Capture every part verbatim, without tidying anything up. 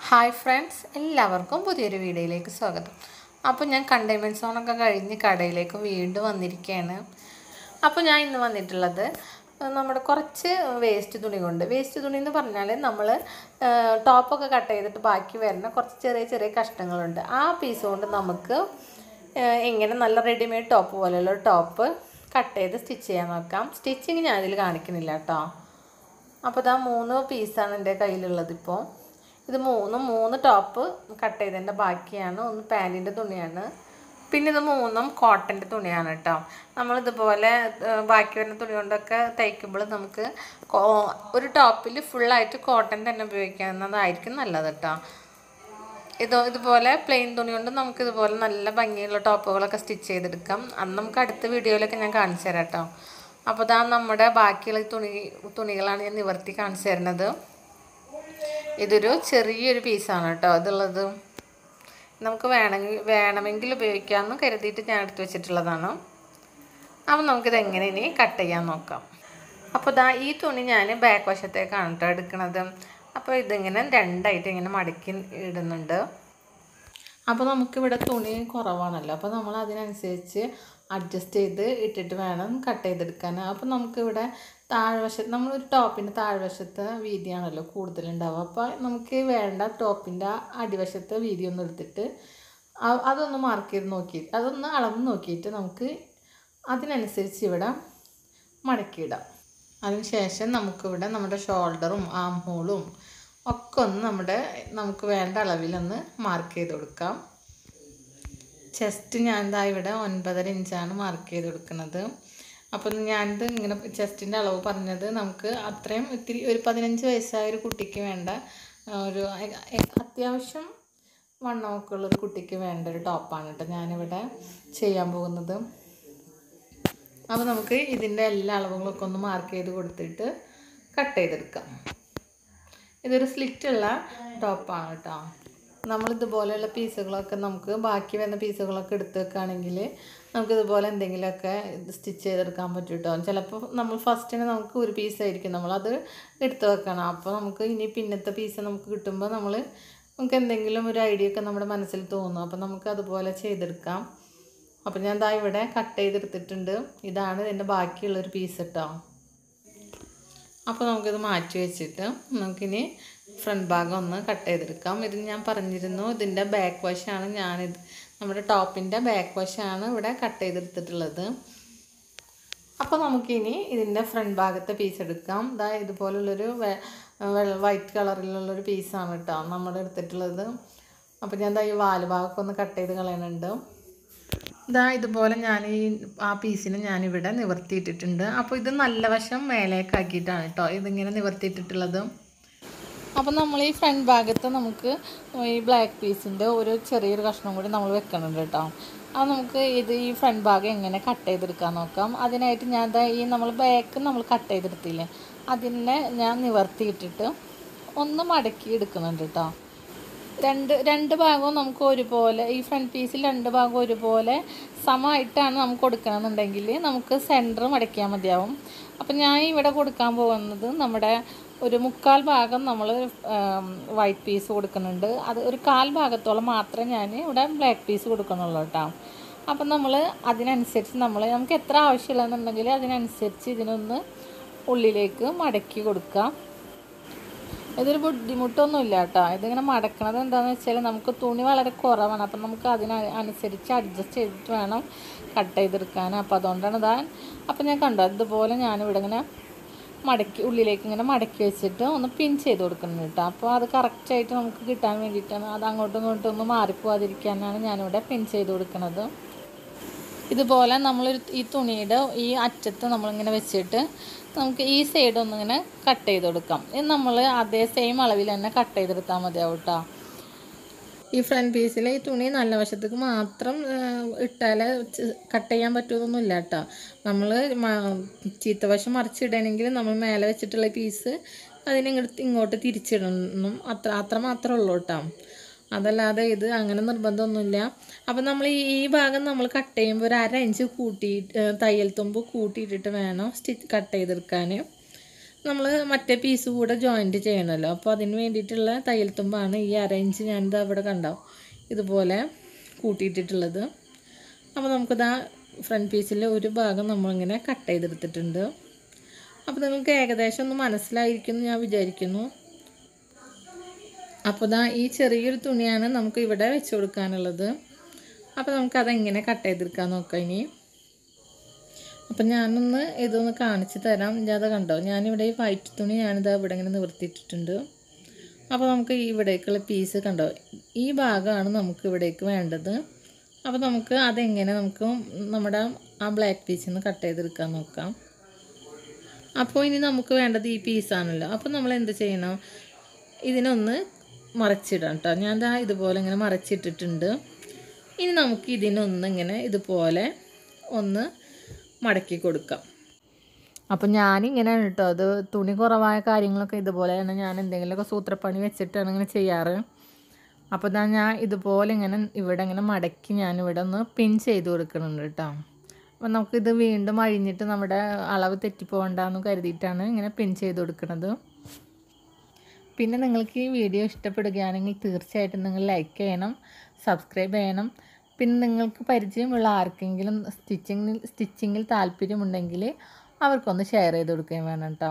Hi friends, എല്ലാവർക്കും പുതിയൊരു വീഡിയോയിലേക്ക് സ്വാഗതം. അപ്പോൾ ഞാൻ കണ്ടെയ്ൻമെൻറ്റ് സോണൊക്കെ കഴിഞ്ഞ് കടയിലേക്ക് വീണ്ടും വന്നിരിക്കുകയാണ്. അപ്പോൾ ഞാൻ ഇന്ന് വന്നിട്ടുള്ളത് നമ്മുടെ കുറച്ച് വേസ്റ്റ് തുണി കൊണ്ട്. വേസ്റ്റ് തുണി എന്ന് പറഞ്ഞാൽ നമ്മൾ ടോപ്പൊക്കെ കട്ട് ചെയ്തിട്ട് ബാക്കി വരുന്ന കുറച്ച് ചെറിയ ചെറിയ കഷ്ണങ്ങളുണ്ട്. ആ പീസ് കൊണ്ട് നമുക്ക് എങ്ങനെ നല്ല റെഡിമെയ്ഡ് ടോപ്പ് പോലെയുള്ള ടോപ്പ് കട്ട് ചെയ്ത് സ്റ്റിച്ച് ചെയ്യാൻ നോക്കാം. സ്റ്റിച്ചിങ് ഞാൻ ഇതിൽ കാണിക്കുന്നില്ല കേട്ടോ. അപ്പോൾ ഇതാ മൂന്ന് പീസാണ് എൻ്റെ കയ്യിലുള്ളത്. ഇപ്പോൾ ഇത് മൂന്നും മൂന്ന് ടോപ്പ് കട്ട് ചെയ്തതിൻ്റെ ബാക്കിയാണ്. ഒന്ന് പാൻറ്റിൻ്റെ തുണിയാണ്, പിന്നെ ഇത് മൂന്നും കോട്ടൻ്റെ തുണിയാണ് കേട്ടോ. നമ്മളിതുപോലെ ബാക്കി വരുന്ന തുണി കൊണ്ടൊക്കെ തയ്ക്കുമ്പോൾ നമുക്ക് ഒരു ടോപ്പിൽ ഫുള്ളായിട്ട് കോട്ടൺ തന്നെ ഉപയോഗിക്കാവുന്നതായിരിക്കും നല്ലത് കേട്ടോ. ഇത് ഇതുപോലെ പ്ലെയിൻ തുണി കൊണ്ട് നമുക്കിതുപോലെ നല്ല ഭംഗിയുള്ള ടോപ്പുകളൊക്കെ സ്റ്റിച്ച് ചെയ്തെടുക്കാം. അത് നമുക്ക് അടുത്ത വീഡിയോയിലൊക്കെ ഞാൻ കാണിച്ചു തരാം കേട്ടോ. അപ്പോൾ ഇതാ നമ്മുടെ ബാക്കിയുള്ള തുണി തുണികളാണ് ഞാൻ നിവർത്തി കാണിച്ചു തരുന്നത്. ഇതൊരു ചെറിയൊരു പീസാണ് കേട്ടോ ഇതുള്ളത്. നമുക്ക് വേണമെങ്കിൽ വേണമെങ്കിൽ ഉപയോഗിക്കാമെന്ന് കരുതിയിട്ട് ഞാൻ എടുത്ത് വെച്ചിട്ടുള്ളതാണ്. അപ്പോൾ നമുക്കിത് എങ്ങനെ ഇനി കട്ട് ചെയ്യാൻ നോക്കാം. അപ്പോൾ ഇതാ ഈ തുണി ഞാൻ ബാക്ക് വശത്തേക്കാണ് കേട്ടോ എടുക്കുന്നത്. അപ്പോൾ ഇതിങ്ങനെ രണ്ടായിട്ട് ഇങ്ങനെ മടക്കി ഇടുന്നുണ്ട്. അപ്പോൾ നമുക്കിവിടെ തുണി കുറവാണല്ലോ, അപ്പോൾ നമ്മൾ അതിനനുസരിച്ച് അഡ്ജസ്റ്റ് ചെയ്ത് ഇട്ടിട്ട് വേണം കട്ട് ചെയ്തെടുക്കാൻ. അപ്പോൾ നമുക്കിവിടെ താഴ്വശത്ത് നമ്മളൊരു ടോപ്പിൻ്റെ താഴ്വശത്ത് വീതിയാണല്ലോ കൂടുതലുണ്ടാവുക. അപ്പോൾ നമുക്ക് വേണ്ട ടോപ്പിൻ്റെ അടിവശത്ത് വീതി ഒന്ന് എടുത്തിട്ട് അതൊന്ന് മാർക്ക് ചെയ്ത് നോക്കിയിട്ട് അതൊന്ന് അളന്ന് നോക്കിയിട്ട് നമുക്ക് അതിനനുസരിച്ച് ഇവിടെ മടക്കിയിടാം. അതിനുശേഷം നമുക്കിവിടെ നമ്മുടെ ഷോൾഡറും ആം ഹോളും ഒക്കെ ഒന്ന് നമ്മുടെ നമുക്ക് വേണ്ട അളവിലൊന്ന് മാർക്ക് ചെയ്ത് കൊടുക്കാം. ചെസ്റ്റ് ഞാൻ എന്താ ഇവിടെ ഒൻപതര ഇഞ്ചാണ് മാർക്ക് ചെയ്ത് കൊടുക്കുന്നത്. അപ്പം ഞാനിത് ഇങ്ങനെ ചെസ്റ്റിൻ്റെ അളവ് പറഞ്ഞത് നമുക്ക് അത്രയും ഇത്തിരി ഒരു പതിനഞ്ച് വയസ്സായ ഒരു കുട്ടിക്ക് വേണ്ട ഒരു അത്യാവശ്യം വണ്ണമൊക്കെ ഉള്ളൊരു കുട്ടിക്ക് വേണ്ട ഒരു ടോപ്പാണ് കേട്ടോ ഞാനിവിടെ ചെയ്യാൻ പോകുന്നത്. അപ്പോൾ നമുക്ക് ഇതിൻ്റെ എല്ലാ അളവുകളൊക്കെ ഒന്ന് മാർക്ക് ചെയ്ത് കൊടുത്തിട്ട് കട്ട് ചെയ്തെടുക്കാം. ഇതൊരു സ്ലിറ്റുള്ള ടോപ്പാണ് കേട്ടോ. നമ്മളിതുപോലെയുള്ള പീസുകളൊക്കെ നമുക്ക് ബാക്കി വരുന്ന പീസുകളൊക്കെ എടുത്ത് വെക്കുകയാണെങ്കിൽ നമുക്കിതുപോലെ എന്തെങ്കിലുമൊക്കെ സ്റ്റിച്ച് ചെയ്തെടുക്കാൻ പറ്റും കേട്ടോ. ചിലപ്പോൾ നമ്മൾ ഫസ്റ്റിന് നമുക്ക് ഒരു പീസായിരിക്കും നമ്മളത് എടുത്ത് വെക്കണം. അപ്പോൾ നമുക്ക് ഇനി പിന്നത്തെ പീസ് നമുക്ക് കിട്ടുമ്പോൾ നമ്മൾ നമുക്ക് എന്തെങ്കിലും ഒരു ഐഡിയ ഒക്കെ നമ്മുടെ മനസ്സിൽ തോന്നും. അപ്പോൾ നമുക്ക് അതുപോലെ ചെയ്തെടുക്കാം. അപ്പോൾ ഞാൻ ദാ ഇവിടെ കട്ട് ചെയ്തെടുത്തിട്ടുണ്ട്. ഇതാണ് ഇതിൻ്റെ ബാക്കിയുള്ളൊരു പീസ് കേട്ടോ. അപ്പോൾ നമുക്കിത് മാറ്റി വെച്ചിട്ട് നമുക്കിനി ഫ്രണ്ട് ഭാഗം ഒന്ന് കട്ട് ചെയ്തെടുക്കാം. ഇത് ഞാൻ പറഞ്ഞിരുന്നു ഇതിൻ്റെ ബാക്ക് വശമാണ് ഞാനിത് നമ്മുടെ ടോപ്പിൻ്റെ ബാക്ക് വശമാണ് ഇവിടെ കട്ട് ചെയ്തെടുത്തിട്ടുള്ളത്. അപ്പോൾ നമുക്കിനി ഇതിൻ്റെ ഫ്രണ്ട് ഭാഗത്തെ പീസ് എടുക്കാം. ഇതാ ഇതുപോലുള്ളൊരു വൈറ്റ് കളറിലുള്ളൊരു പീസാണ് കേട്ടോ നമ്മുടെ എടുത്തിട്ടുള്ളത്. അപ്പോൾ ഞാൻ ഇതാ ഈ വാല് ഭാഗമൊക്കെ ഒന്ന് കട്ട് ചെയ്ത് കളയുന്നുണ്ട്. ഇതാ ഇതുപോലെ ഞാൻ ഈ ആ പീസിന് ഞാനിവിടെ നിവർത്തിയിട്ടിട്ടുണ്ട്. അപ്പോൾ ഇത് നല്ല വശം മേലേക്കാക്കിയിട്ടാണ് കേട്ടോ ഇതിങ്ങനെ നിവർത്തിയിട്ടിട്ടുള്ളത്. അപ്പോൾ നമ്മൾ ഈ ഫ്രണ്ട് ഭാഗത്ത് നമുക്ക് ഈ ബ്ലാക്ക് പീസിൻ്റെ ഒരു ചെറിയൊരു കഷ്ണം കൂടി നമ്മൾ വെക്കണുണ്ട് കേട്ടോ. അത് നമുക്ക് ഇത് ഈ ഫ്രണ്ട് ഭാഗം എങ്ങനെ കട്ട് ചെയ്തെടുക്കാൻ നോക്കാം. അതിനായിട്ട് ഞാൻ ഈ നമ്മൾ ബാക്ക് നമ്മൾ കട്ട് ചെയ്തെടുത്തില്ലേ അതിനെ ഞാൻ നിവർത്തിയിട്ടിട്ട് ഒന്ന് മടക്കി എടുക്കുന്നുണ്ട് കേട്ടോ. രണ്ട് രണ്ട് ഭാഗവും നമുക്ക് ഒരുപോലെ ഈ ഫ്രണ്ട് പീസിൽ രണ്ട് ഭാഗവും ഒരുപോലെ സമമായിട്ടാണ് നമുക്ക് കൊടുക്കണമെന്നുണ്ടെങ്കിൽ നമുക്ക് സെൻറ്റർ മടക്കിയാൽ മതിയാവും. അപ്പം ഞാൻ ഇവിടെ കൊടുക്കാൻ പോകുന്നത് നമ്മുടെ ഒരു മുക്കാൽ ഭാഗം നമ്മൾ വൈറ്റ് പീസ് കൊടുക്കുന്നുണ്ട്. അത് ഒരു കാൽ ഭാഗത്തോളം മാത്രമേ ഞാൻ ഇവിടെ ബ്ലാക്ക് പീസ് കൊടുക്കുന്നുള്ളൂ കേട്ടോ. അപ്പം നമ്മൾ അതിനനുസരിച്ച് നമ്മൾ നമുക്ക് എത്ര ആവശ്യമില്ലെന്നുണ്ടെങ്കിൽ അതിനനുസരിച്ച് ഇതിനൊന്ന് ഉള്ളിലേക്ക് മടക്കി കൊടുക്കാം. ഇതൊരു ബുദ്ധിമുട്ടൊന്നുമില്ല കേട്ടോ. ഇതിങ്ങനെ മടക്കണത് എന്താണെന്ന് വെച്ചാൽ നമുക്ക് തുണി വളരെ കുറവാണ്. അപ്പം നമുക്ക് അതിനനുസരിച്ച് അഡ്ജസ്റ്റ് ചെയ്തിട്ട് വേണം കട്ട് ചെയ്തെടുക്കാൻ. അപ്പോൾ അതുകൊണ്ടാണ് ഇതാ അപ്പം ഞാൻ കണ്ടോ ഇതുപോലെ ഞാനിവിടെ ഇങ്ങനെ മടക്കി ഉള്ളിലേക്ക് ഇങ്ങനെ മടക്കി വെച്ചിട്ട് ഒന്ന് പിൻ ചെയ്ത് കൊടുക്കണം കേട്ടോ. അപ്പോൾ അത് കറക്റ്റായിട്ട് നമുക്ക് കിട്ടാൻ വേണ്ടിയിട്ടാണ്. അത് അങ്ങോട്ടും ഇങ്ങോട്ടും ഒന്ന് മാറിപ്പോവാതിരിക്കാനാണ് ഞാനിവിടെ പിൻ ചെയ്ത് കൊടുക്കുന്നത്. ഇതുപോലെ നമ്മൾ ഈ തുണിയുടെ ഈ അറ്റത്ത് നമ്മളിങ്ങനെ വെച്ചിട്ട് നമുക്ക് ഈ സൈഡ് ഒന്നിങ്ങനെ കട്ട് ചെയ്ത് കൊടുക്കാം. ഇത് നമ്മൾ അതേ സെയിം അളവിൽ തന്നെ കട്ട് ചെയ്തെടുത്താൽ മതിയാവും കേട്ടോ. ഈ ഫ്രണ്ട് പീസിൽ ഈ തുണി നല്ല വശത്തേക്ക് മാത്രം ഇട്ടാൽ കട്ട് ചെയ്യാൻ പറ്റുമൊന്നുമില്ല കേട്ടോ. നമ്മൾ ചീത്തവശം മറിച്ചിടണമെങ്കിൽ നമ്മൾ മേലെ വെച്ചിട്ടുള്ള പീസ് അതിനിങ്ങോട്ട് ഇങ്ങോട്ട് തിരിച്ചിടണം. അത്ര അത്ര മാത്രമേ ഉള്ളൂ കേട്ടോ. അതല്ലാതെ ഇത് അങ്ങനെ നിർബന്ധമൊന്നുമില്ല. അപ്പം നമ്മൾ ഈ ഭാഗം നമ്മൾ കട്ട് ചെയ്യുമ്പോൾ ഒരു അര ഇഞ്ച് കൂട്ടി തയ്യൽ തുമ്പ് കൂട്ടിയിട്ടിട്ട് വേണം സ്റ്റിച്ച് കട്ട് ചെയ്തെടുക്കാൻ. നമ്മൾ മറ്റേ പീസ് കൂടെ ജോയിൻറ്റ് ചെയ്യണമല്ലോ. അപ്പോൾ അതിന് വേണ്ടിയിട്ടുള്ള തയ്യൽ തുമ്പാണ് ഈ അരയിഞ്ച് ഞാനിത് അവിടെ കണ്ടാവും ഇതുപോലെ കൂട്ടിയിട്ടിട്ടുള്ളത്. അപ്പോൾ നമുക്കിതാ ഫ്രണ്ട് പീസിൽ ഒരു ഭാഗം നമ്മളിങ്ങനെ കട്ട് ചെയ്തെടുത്തിട്ടുണ്ട്. അപ്പോൾ നിങ്ങൾക്ക് ഏകദേശം ഒന്ന് മനസ്സിലായിരിക്കുമെന്ന് ഞാൻ വിചാരിക്കുന്നു. അപ്പോൾ ഇതാ ഈ ചെറിയൊരു തുണിയാണ് നമുക്ക് ഇവിടെ വെച്ച് കൊടുക്കാനുള്ളത്. അപ്പോൾ നമുക്കതെങ്ങനെ കട്ട് ചെയ്തെടുക്കാൻ നോക്കാം ഇനി. അപ്പം ഞാനൊന്ന് ഇതൊന്ന് കാണിച്ച് തരാം. ഇതത് കണ്ടോ, ഞാനിവിടെ ഈ വൈറ്റ് തുണി ഞാനിത് ഇവിടെ ഇങ്ങനെ നിവർത്തിയിട്ടിട്ടുണ്ട്. അപ്പോൾ നമുക്ക് ഇവിടേക്കുള്ള പീസ് കണ്ടോ, ഈ ഭാഗമാണ് നമുക്ക് ഇവിടേക്ക് വേണ്ടത്. അപ്പോൾ നമുക്ക് അതെങ്ങനെ നമുക്ക് നമ്മുടെ ആ ബ്ലാക്ക് പീസിൽ നിന്ന് കട്ട് ചെയ്തെടുക്കാൻ നോക്കാം. അപ്പോൾ ഇനി നമുക്ക് വേണ്ടത് ഈ പീസാണല്ലോ. അപ്പോൾ നമ്മൾ എന്ത് ചെയ്യണം, ഇതിനൊന്ന് മറച്ചിടാം കേട്ടോ. ഞാൻ ദാ ഇതുപോലെ ഇങ്ങനെ മറച്ചിട്ടിട്ടുണ്ട്. ഇനി നമുക്ക് ഇതിനൊന്ന് ഇങ്ങനെ ഇതുപോലെ ഒന്ന് മടക്കി കൊടുക്കാം. അപ്പം ഞാനിങ്ങനെയാണ് കേട്ടോ, അത് തുണി കുറവായ കാര്യങ്ങളൊക്കെ ഇതുപോലെയാണ് ഞാൻ എന്തെങ്കിലുമൊക്കെ സൂത്രപ്പണി വെച്ചിട്ടാണ് ഇങ്ങനെ ചെയ്യാറ്. അപ്പോൾ ഇതാ ഞാൻ ഇതുപോലെ ഇങ്ങനെ ഇവിടെ ഇങ്ങനെ മടക്കി ഞാനിവിടെ ഒന്ന് പിൻ ചെയ്ത് കൊടുക്കുന്നുണ്ട് കേട്ടോ. അപ്പം നമുക്കിത് വീണ്ടും അഴിഞ്ഞിട്ട് നമ്മുടെ അളവ് തെറ്റിപ്പോകണ്ടെന്ന് കരുതിയിട്ടാണ് ഇങ്ങനെ പിൻ ചെയ്ത് കൊടുക്കുന്നത്. പിന്നെ നിങ്ങൾക്ക് ഈ വീഡിയോ ഇഷ്ടപ്പെടുകയാണെങ്കിൽ തീർച്ചയായിട്ടും നിങ്ങൾ ലൈക്ക് ചെയ്യണം, സബ്സ്ക്രൈബ് ചെയ്യണം. പിന്നെ നിങ്ങൾക്ക് പരിചയമുള്ള ആർക്കെങ്കിലും സ്റ്റിച്ചിങ്ങിൽ സ്റ്റിച്ചിങ്ങിൽ താല്പര്യമുണ്ടെങ്കിൽ അവർക്കൊന്ന് ഷെയർ ചെയ്ത് കൊടുക്കുകയും വേണം കേട്ടോ.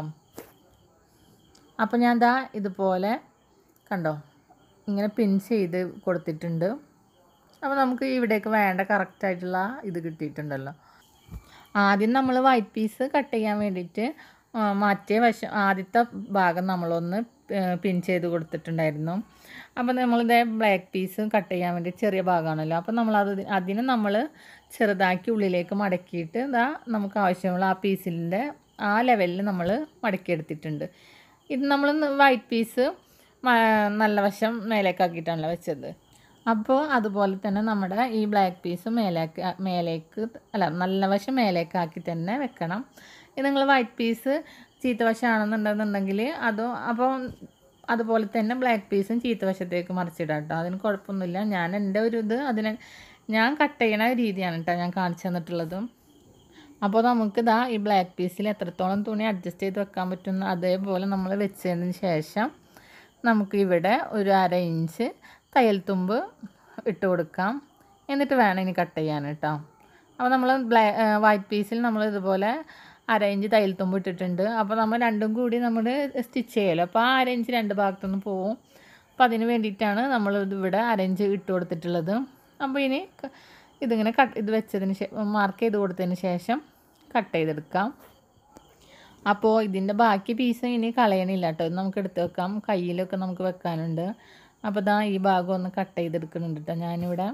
അപ്പോൾ ഞാൻ ദാ ഇതുപോലെ കണ്ടോ ഇങ്ങനെ പിൻ ചെയ്ത് കൊടുത്തിട്ടുണ്ട്. അപ്പോൾ നമുക്ക് ഇവിടേക്ക് വേണ്ട കറക്റ്റായിട്ടുള്ള ഇത് കിട്ടിയിട്ടുണ്ടല്ലോ. ആദ്യം നമ്മൾ വൈറ്റ് പീസ് കട്ട് ചെയ്യാൻ വേണ്ടിയിട്ട് മറ്റേ വശം ആദ്യത്തെ ഭാഗം നമ്മളൊന്ന് പിൻ ചെയ്ത് കൊടുത്തിട്ടുണ്ടായിരുന്നു. അപ്പോൾ നമ്മളിതേ ബ്ലാക്ക് പീസ് കട്ട് ചെയ്യാൻ വേണ്ടി ചെറിയ ഭാഗമാണല്ലോ. അപ്പോൾ നമ്മളത് അതിന് നമ്മൾ ചെറുതാക്കി ഉള്ളിലേക്ക് മടക്കിയിട്ട് ഇതാ നമുക്ക് ആവശ്യമുള്ള ആ പീസിൻ്റെ ആ ലെവലിൽ നമ്മൾ മടക്കിയെടുത്തിട്ടുണ്ട്. ഇത് നമ്മൾ വൈറ്റ് പീസ് നല്ല വശം മേലേക്കാക്കിയിട്ടാണല്ലോ വെച്ചത്. അപ്പോൾ അതുപോലെ തന്നെ നമ്മുടെ ഈ ബ്ലാക്ക് പീസ് മേലേക്ക് മേലേക്ക് അല്ല നല്ല വശം മേലേക്കാക്കി തന്നെ വെക്കണം. ഇത് നിങ്ങൾ വൈറ്റ് പീസ് ചീത്ത വശമാണെന്നുണ്ടെന്നുണ്ടെങ്കിൽ അതോ അപ്പോൾ അതുപോലെ തന്നെ ബ്ലാക്ക് പീസും ചീത്ത വശത്തേക്ക് മറിച്ചിടാം കേട്ടോ. അതിന് കുഴപ്പമൊന്നുമില്ല. ഞാൻ എൻ്റെ ഒരു ഇത് അതിന് ഞാൻ കട്ട് ചെയ്യണ രീതിയാണ് കേട്ടോ ഞാൻ കാണിച്ചു തന്നിട്ടുള്ളതും. അപ്പോൾ നമുക്ക് ഇതാ ഈ ബ്ലാക്ക് പീസിൽ എത്രത്തോളം തുണി അഡ്ജസ്റ്റ് ചെയ്ത് വെക്കാൻ പറ്റുന്ന അതേപോലെ നമ്മൾ വെച്ചതിന് ശേഷം നമുക്ക് ഇവിടെ ഒരു അര ഇഞ്ച് തയ്യൽ തുമ്പ് ഇട്ട് കൊടുക്കാം. എന്നിട്ട് വേണം ഇനി കട്ട് ചെയ്യാൻ കേട്ടോ. അപ്പോൾ നമ്മൾ ബ്ലാ വൈറ്റ് പീസിൽ നമ്മൾ ഇതുപോലെ അര ഇഞ്ച് തയ്യൽ തുമ്പ് ഇട്ടിട്ടുണ്ട്. അപ്പോൾ നമ്മൾ രണ്ടും കൂടി നമ്മൾ സ്റ്റിച്ച് ചെയ്യുമല്ലോ. അപ്പോൾ ആ അര ഇഞ്ച് രണ്ട് ഭാഗത്തുനിന്ന് പോവും. അപ്പോൾ അതിന് വേണ്ടിയിട്ടാണ് നമ്മൾ ഇവിടെ അര ഇഞ്ച് ഇട്ട് കൊടുത്തിട്ടുള്ളത്. അപ്പോൾ ഇനി ഇതിങ്ങനെ കട്ട് ഇത് വെച്ചതിന് ശേഷം മാർക്ക് ചെയ്ത് കൊടുത്തതിന് ശേഷം കട്ട് ചെയ്തെടുക്കാം. അപ്പോൾ ഇതിൻ്റെ ബാക്കി പീസ് ഇനി കളയണില്ല കേട്ടോ. ഇത് നമുക്ക് എടുത്ത് വെക്കാം, കയ്യിലൊക്കെ നമുക്ക് വെക്കാനുണ്ട്. അപ്പോൾ ഇതാ ഈ ഭാഗം ഒന്ന് കട്ട് ചെയ്തെടുക്കുന്നുണ്ട് കേട്ടോ ഞാനിവിടെ.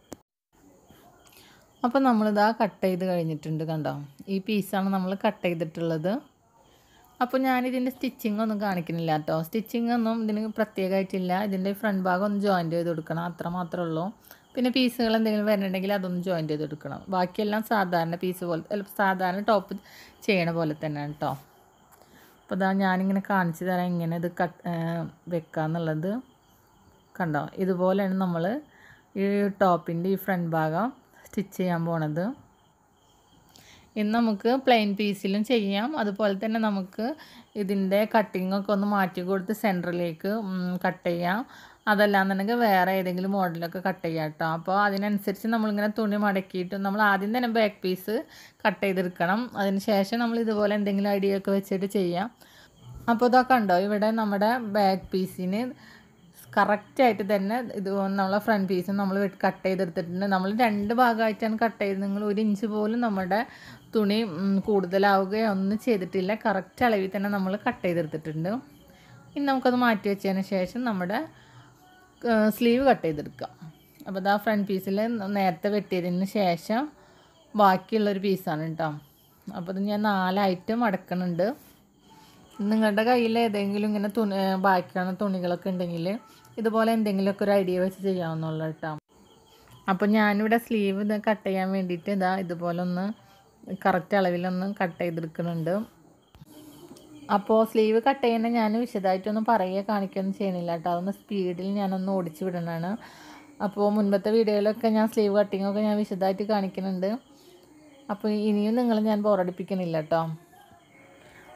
അപ്പോൾ നമ്മളിതാ കട്ട് ചെയ്ത് കഴിഞ്ഞിട്ടുണ്ട് കണ്ടോ. ഈ പീസാണ് നമ്മൾ കട്ട് ചെയ്തിട്ടുള്ളത്. അപ്പോൾ ഞാനിതിൻ്റെ സ്റ്റിച്ചിങ് ഒന്നും കാണിക്കുന്നില്ല കേട്ടോ. സ്റ്റിച്ചിങ് ഒന്നും ഇതിന് പ്രത്യേകമായിട്ടില്ല. ഇതിൻ്റെ ഫ്രണ്ട് ഭാഗം ഒന്ന് ജോയിൻറ്റ് ചെയ്ത് കൊടുക്കണം, അത്ര മാത്രമേ ഉള്ളൂ. പിന്നെ പീസുകൾ എന്തെങ്കിലും വരണമെങ്കിൽ അതൊന്ന് ജോയിൻറ്റ് ചെയ്ത് കൊടുക്കണം. ബാക്കിയെല്ലാം സാധാരണ പീസ് പോലെ സാധാരണ ടോപ്പ് ചെയ്യണ പോലെ തന്നെയാണ് കേട്ടോ. അപ്പോൾ ഇതാ ഞാനിങ്ങനെ കാണിച്ചു തരാം ഇങ്ങനെ ഇത് കട്ട് വെക്കാന്നുള്ളത് കണ്ടോ. ഇതുപോലെയാണ് നമ്മൾ ഈ ടോപ്പിൻ്റെ ഈ ഫ്രണ്ട് ഭാഗം സ്റ്റിച്ച് ചെയ്യാൻ പോണത്. ഇന്ന് നമുക്ക് പ്ലെയിൻ പീസിലും ചെയ്യാം. അതുപോലെ തന്നെ നമുക്ക് ഇതിൻ്റെ കട്ടിങ്ങൊക്കെ ഒന്ന് മാറ്റി കൊടുത്ത് സെൻറ്ററിലേക്ക് കട്ട് ചെയ്യാം. അതല്ലാന്നുണ്ടെങ്കിൽ വേറെ ഏതെങ്കിലും മോഡലൊക്കെ കട്ട് ചെയ്യാം കേട്ടോ. അപ്പോൾ അതിനനുസരിച്ച് നമ്മളിങ്ങനെ തുണി മടക്കിയിട്ട് നമ്മൾ ആദ്യം തന്നെ ബാക്ക് പീസ് കട്ട് ചെയ്തെടുക്കണം. അതിന് ശേഷം നമ്മൾ ഇതുപോലെ എന്തെങ്കിലും ഐഡിയ ഒക്കെ വെച്ചിട്ട് ചെയ്യാം. അപ്പോൾ ഇതൊക്കെ ഉണ്ടോ ഇവിടെ നമ്മുടെ ബാക്ക് പീസിന് കറക്റ്റായിട്ട് തന്നെ ഇത് നമ്മളെ ഫ്രണ്ട് പീസ് നമ്മൾ കട്ട് ചെയ്തെടുത്തിട്ടുണ്ട്. നമ്മൾ രണ്ട് ഭാഗമായിട്ടാണ് കട്ട് ചെയ്തത്. നിങ്ങൾ ഒരു ഇഞ്ച് പോലും നമ്മുടെ തുണി കൂടുതലാവുകയോ ഒന്നും ചെയ്തിട്ടില്ല. കറക്റ്റ് അളവിൽ തന്നെ നമ്മൾ കട്ട് ചെയ്തെടുത്തിട്ടുണ്ട്. ഇനി നമുക്കത് മാറ്റി വെച്ചതിന് ശേഷം നമ്മുടെ സ്ലീവ് കട്ട് ചെയ്തെടുക്കാം. അപ്പോൾ ഇതാ ഫ്രണ്ട് പീസിൽ നേരത്തെ വെട്ടിയതിന് ശേഷം ബാക്കിയുള്ളൊരു പീസാണ് കേട്ടോ. അപ്പോൾ ഇത് ഞാൻ നാലായിട്ട് മടക്കുന്നുണ്ട്. നിങ്ങളുടെ കയ്യിൽ ഏതെങ്കിലും ഇങ്ങനെ തുണി ബാക്കിയാണ് തുണികളൊക്കെ ഉണ്ടെങ്കിൽ ഇതുപോലെ എന്തെങ്കിലുമൊക്കെ ഒരു ഐഡിയ വെച്ച് ചെയ്യാവുന്നുള്ളൂ കേട്ടോ. അപ്പോൾ ഞാനിവിടെ സ്ലീവ് ഇത് കട്ട് ചെയ്യാൻ വേണ്ടിയിട്ട് ഇതാ ഇതുപോലെ ഒന്ന് കറക്റ്റ് അളവിലൊന്ന് കട്ട് ചെയ്തെടുക്കുന്നുണ്ട്. അപ്പോൾ സ്ലീവ് കട്ട് ചെയ്യുന്നത് ഞാൻ വിശദമായിട്ടൊന്നും പറയുക കാണിക്കുകയൊന്നും ചെയ്യണില്ല കേട്ടോ. അതൊന്ന് സ്പീഡിൽ ഞാനൊന്ന് ഓടിച്ച് വിടണതാണ്. അപ്പോൾ മുൻപത്തെ വീഡിയോയിലൊക്കെ ഞാൻ സ്ലീവ് കട്ടിങ്ങൊക്കെ ഞാൻ വിശദമായിട്ട് കാണിക്കുന്നുണ്ട്. അപ്പോൾ ഇനിയും നിങ്ങൾ ഞാൻ ബോറടിപ്പിക്കണില്ല കേട്ടോ.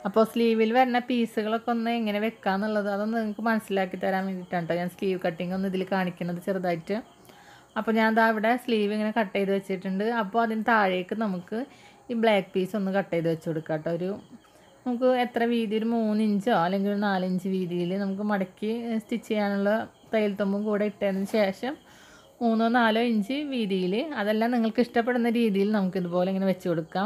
അപ്പോൾ സ്ലീവിൽ വരുന്ന പീസുകളൊക്കെ ഒന്ന് എങ്ങനെ വെക്കാന്നുള്ളത് അതൊന്ന് നിങ്ങൾക്ക് മനസ്സിലാക്കി തരാൻ വേണ്ടിയിട്ടാണ് കേട്ടോ ഞാൻ സ്ലീവ് കട്ടിങ് ഒന്ന് ഇതിൽ കാണിക്കുന്നത് ചെറുതായിട്ട്. അപ്പോൾ ഞാൻ ദാ ഇവിടെ സ്ലീവ് ഇങ്ങനെ കട്ട് ചെയ്ത് വെച്ചിട്ടുണ്ട്. അപ്പോൾ അതിന് താഴേക്ക് നമുക്ക് ഈ ബ്ലാക്ക് പീസ് ഒന്ന് കട്ട് ചെയ്ത് വെച്ച് കൊടുക്കാം കേട്ടോ. ഒരു നമുക്ക് എത്ര വീതി, ഒരു മൂന്ന് ഇഞ്ചോ അല്ലെങ്കിൽ ഒരു നാലിഞ്ച് വീതിയിൽ നമുക്ക് മടക്കി സ്റ്റിച്ച് ചെയ്യാനുള്ള തയ്യൽ തുമ്പും കൂടെ ഇട്ടതിന് ശേഷം മൂന്നോ നാലോ ഇഞ്ച് വീതിയിൽ, അതെല്ലാം നിങ്ങൾക്ക് ഇഷ്ടപ്പെടുന്ന രീതിയിൽ നമുക്കിതുപോലെ ഇങ്ങനെ വെച്ച് കൊടുക്കാം.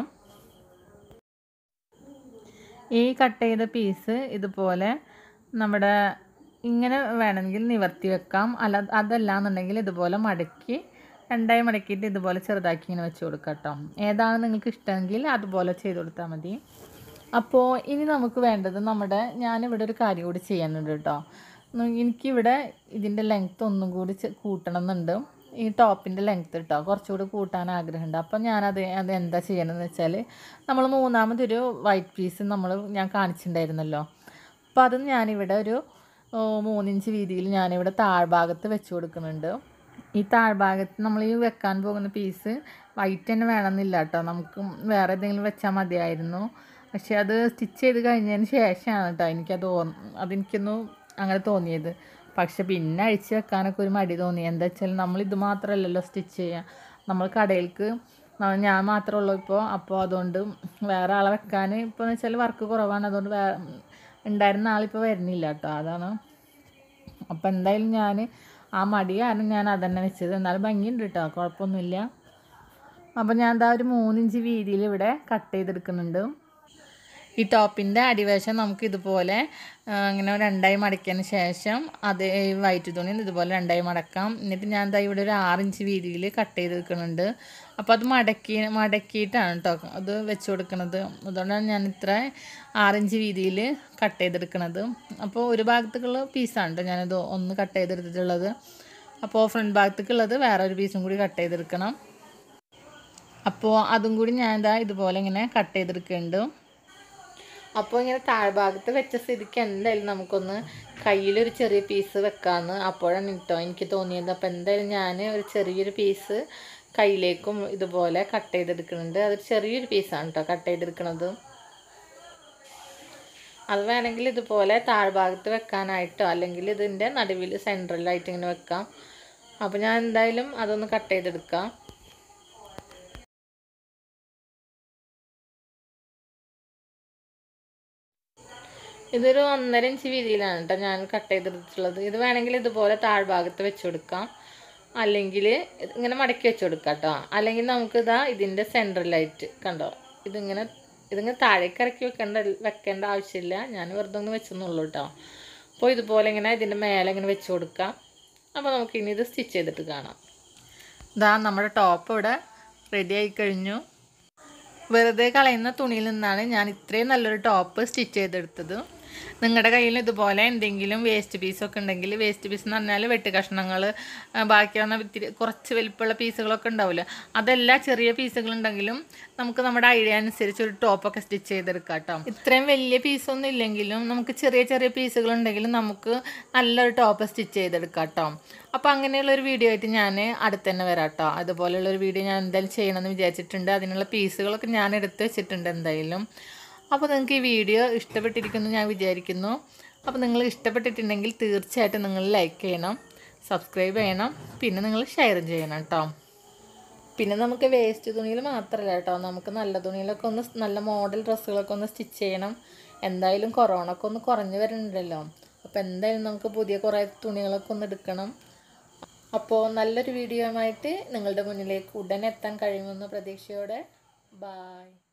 ഈ കട്ട് ചെയ്ത പീസ് ഇതുപോലെ നമ്മുടെ ഇങ്ങനെ വേണമെങ്കിൽ നിവർത്തി വെക്കാം, അല്ല അതല്ലാന്നുണ്ടെങ്കിൽ ഇതുപോലെ മടക്കി രണ്ടായി മടക്കിയിട്ട് ഇതുപോലെ ചെറുതാക്കി ഇങ്ങനെ വെച്ച് കൊടുക്കാം കേട്ടോ. ഏതാണ് നിങ്ങൾക്ക് ഇഷ്ടമെങ്കിൽ അതുപോലെ ചെയ്ത് കൊടുത്താൽ മതി. അപ്പോൾ ഇനി നമുക്ക് വേണ്ടത് നമ്മുടെ ഞാനിവിടെ ഒരു കാര്യം കൂടി ചെയ്യാനുണ്ട് കേട്ടോ. എനിക്കിവിടെ ഇതിൻ്റെ ലെങ്ത്ത് ഒന്നും കൂടി കൂട്ടണം എന്നുണ്ട്, ഈ ടോപ്പിൻ്റെ ലെങ്ത്ത് കേട്ടോ കുറച്ചുകൂടി കൂട്ടാൻ ആഗ്രഹമുണ്ട്. അപ്പം ഞാനത് അത് എന്താ ചെയ്യണമെന്ന് വെച്ചാൽ നമ്മൾ മൂന്നാമതൊരു വൈറ്റ് പീസ് നമ്മൾ ഞാൻ കാണിച്ചിട്ടുണ്ടായിരുന്നല്ലോ. അപ്പോൾ അത് ഞാനിവിടെ ഒരു മൂന്നിഞ്ച് വീതിയിൽ ഞാനിവിടെ താഴ്ഭാഗത്ത് വെച്ച് കൊടുക്കുന്നുണ്ട്. ഈ താഴ്ഭാഗത്ത് നമ്മൾ ഈ വെക്കാൻ പോകുന്ന പീസ് വൈറ്റ് തന്നെ വേണമെന്നില്ല കേട്ടോ, നമുക്ക് വേറെ ഏതെങ്കിലും വെച്ചാൽ മതിയായിരുന്നു. പക്ഷേ അത് സ്റ്റിച്ച് ചെയ്ത് കഴിഞ്ഞതിന് ശേഷമാണ് കേട്ടോ എനിക്കത് അതെനിക്കൊന്നും അങ്ങനെ തോന്നിയത്. പക്ഷെ പിന്നെ അഴിച്ച് വെക്കാനൊക്കെ ഒരു മടി തോന്നി. എന്താ വെച്ചാൽ നമ്മളിത് മാത്രമല്ലല്ലോ സ്റ്റിച്ച് ചെയ്യുക, നമ്മൾ കടയിലേക്ക് ഞാൻ മാത്രമേ ഉള്ളൂ ഇപ്പോൾ. അപ്പോൾ അതുകൊണ്ട് വേറെ ആളെ വെക്കാൻ ഇപ്പോൾ എന്ന് വെച്ചാൽ വർക്ക് കുറവാണ്, അതുകൊണ്ട് വേ ഉണ്ടായിരുന്ന ആളിപ്പോൾ വരുന്നില്ല കേട്ടോ, അതാണ്. അപ്പോൾ എന്തായാലും ഞാൻ ആ മടി കാരണം ഞാൻ അതന്നെ വെച്ചത്. എന്നാലും ഭംഗിയുണ്ട് കേട്ടോ, കുഴപ്പമൊന്നുമില്ല. അപ്പോൾ ഞാൻ എന്താ ഒരു മൂന്നിഞ്ച് വീതിയിൽ ഇവിടെ കട്ട് ചെയ്തെടുക്കുന്നുണ്ട്. ഈ ടോപ്പിൻ്റെ അടിവശം നമുക്ക് ഇതുപോലെ ഇങ്ങനെ രണ്ടായി മടക്കിയതിന് ശേഷം അത് വൈറ്റ് തുണി ഇതുപോലെ രണ്ടായി മടക്കാം. എന്നിട്ട് ഞാൻ എന്താ ഇവിടെ ഒരു ആറിഞ്ച് വീതിയിൽ കട്ട് ചെയ്തെടുക്കുന്നുണ്ട്. അപ്പോൾ അത് മടക്കി മടക്കിയിട്ടാണ് കേട്ടോ അത് വെച്ച് കൊടുക്കുന്നത്. അതുകൊണ്ടാണ് ഞാൻ ഇത്ര ആറിഞ്ച് വീതിയിൽ കട്ട് ചെയ്തെടുക്കുന്നത്. അപ്പോൾ ഒരു ഭാഗത്തേക്കുള്ള പീസാണ് കേട്ടോ ഞാനത് ഒന്ന് കട്ട് ചെയ്തെടുത്തിട്ടുള്ളത്. അപ്പോൾ ഫ്രണ്ട് ഭാഗത്തേക്കുള്ളത് വേറെ ഒരു പീസും കൂടി കട്ട് ചെയ്തെടുക്കണം. അപ്പോൾ അതും കൂടി ഞാൻ എന്താ ഇതുപോലെ ഇങ്ങനെ കട്ട് ചെയ്തെടുക്കുന്നുണ്ട്. അപ്പോൾ ഇങ്ങനെ താഴ്ഭാഗത്ത് വെച്ച സ്ഥിതിക്ക് എന്തായാലും നമുക്കൊന്ന് കയ്യിലൊരു ചെറിയ പീസ് വെക്കാമെന്ന് അപ്പോഴാണ് കേട്ടോ എനിക്ക് തോന്നിയത്. അപ്പോൾ എന്തായാലും ഞാൻ ഒരു ചെറിയൊരു പീസ് കയ്യിലേക്കും ഇതുപോലെ കട്ട് ചെയ്തെടുക്കുന്നുണ്ട്. അതൊരു ചെറിയൊരു പീസാണ് കേട്ടോ കട്ട് ചെയ്തെടുക്കുന്നത്. അത് വേണമെങ്കിൽ ഇതുപോലെ താഴ്ഭാഗത്ത് വെക്കാനായിട്ടോ അല്ലെങ്കിൽ ഇതിൻ്റെ നടുവിൽ സെൻട്രലായിട്ട് ഇങ്ങനെ വെക്കാം. അപ്പോൾ ഞാൻ എന്തായാലും അതൊന്ന് കട്ട് ചെയ്തെടുക്കാം. ഇതൊരു ഒന്നര ഇഞ്ച് വീതിയിലാണ് കേട്ടോ ഞാൻ കട്ട് ചെയ്തെടുത്തിട്ടുള്ളത്. ഇത് വേണമെങ്കിൽ ഇതുപോലെ താഴ്ഭാഗത്ത് വെച്ച് കൊടുക്കാം, അല്ലെങ്കിൽ ഇങ്ങനെ മടക്കി വെച്ച് കൊടുക്കാം കേട്ടോ. അല്ലെങ്കിൽ നമുക്കിതാ ഇതിൻ്റെ സെൻട്രലായിട്ട് കണ്ടോ ഇതിങ്ങനെ ഇതിങ്ങനെ താഴേക്ക് ഇറക്കി വെക്കേണ്ട വെക്കേണ്ട ആവശ്യമില്ല, ഞാൻ വെറുതെ ഒന്ന് വെച്ചെന്നുള്ളൂ കേട്ടോ. അപ്പോൾ ഇതുപോലെ ഇങ്ങനെ ഇതിൻ്റെ മേലെ ഇങ്ങനെ വെച്ച് കൊടുക്കാം. അപ്പോൾ നമുക്കിനി ഇത് സ്റ്റിച്ച് ചെയ്തിട്ട് കാണാം. ഇതാ നമ്മുടെ ടോപ്പ് ഇവിടെ റെഡി ആയി കഴിഞ്ഞു. വെറുതെ കളയുന്ന തുണിയിൽ നിന്നാണ് ഞാൻ ഇത്രയും നല്ലൊരു ടോപ്പ് സ്റ്റിച്ച് ചെയ്തെടുത്തത്. നിങ്ങളുടെ കയ്യിൽ ഇതുപോലെ എന്തെങ്കിലും വേസ്റ്റ് പീസൊക്കെ ഉണ്ടെങ്കിൽ, വേസ്റ്റ് പീസ് എന്ന് പറഞ്ഞാൽ വെട്ട് കഷ്ണങ്ങൾ ബാക്കി വന്ന ഇത്തിരി കുറച്ച് വലിപ്പമുള്ള പീസുകളൊക്കെ ഉണ്ടാവില്ല, അതെല്ലാം ചെറിയ പീസുകളുണ്ടെങ്കിലും നമുക്ക് നമ്മുടെ ഐഡിയ അനുസരിച്ച് ഒരു ടോപ്പൊക്കെ സ്റ്റിച്ച് ചെയ്തെടുക്കാം കേട്ടോ. ഇത്രയും വലിയ പീസൊന്നും ഇല്ലെങ്കിലും നമുക്ക് ചെറിയ ചെറിയ പീസുകളുണ്ടെങ്കിലും നമുക്ക് നല്ലൊരു ടോപ്പ് സ്റ്റിച്ച് ചെയ്തെടുക്കാം കേട്ടോ. അപ്പോൾ അങ്ങനെയുള്ളൊരു വീഡിയോ ആയിട്ട് ഞാൻ അടുത്ത് തന്നെ വരാം കേട്ടോ. അതുപോലെയുള്ളൊരു വീഡിയോ ഞാൻ എന്തായാലും ചെയ്യണമെന്ന് വിചാരിച്ചിട്ടുണ്ട്. അതിനുള്ള പീസുകളൊക്കെ ഞാൻ എടുത്ത് വെച്ചിട്ടുണ്ട് എന്തായാലും. അപ്പോൾ നിങ്ങൾക്ക് ഈ വീഡിയോ ഇഷ്ടപ്പെട്ടിരിക്കുന്നു ഞാൻ വിചാരിക്കുന്നു. അപ്പോൾ നിങ്ങൾ ഇഷ്ടപ്പെട്ടിട്ടുണ്ടെങ്കിൽ തീർച്ചയായിട്ടും നിങ്ങൾ ലൈക്ക് ചെയ്യണം, സബ്സ്ക്രൈബ് ചെയ്യണം, പിന്നെ നിങ്ങൾ ഷെയർ ചെയ്യണം കേട്ടോ. പിന്നെ നമുക്ക് വേസ്റ്റ് തുണിയിൽ മാത്രമല്ല കേട്ടോ, നമുക്ക് നല്ല തുണിയിലൊക്കെ ഒന്ന് നല്ല മോഡൽ ഡ്രസ്സുകളൊക്കെ ഒന്ന് സ്റ്റിച്ച് ചെയ്യണം. എന്തായാലും കൊറോണ ഒക്കെ ഒന്ന് കുറഞ്ഞു വരുന്നുണ്ടല്ലോ, അപ്പോൾ എന്തായാലും നമുക്ക് പുതിയ കുറേ തുണികളൊക്കെ ഒന്ന് എടുക്കണം. അപ്പോൾ നല്ലൊരു വീഡിയോ ആയിട്ട് നിങ്ങളുടെ മുന്നിലേക്ക് ഉടനെ എത്താൻ കഴിയുമെന്ന പ്രതീക്ഷയോടെ ബായ്.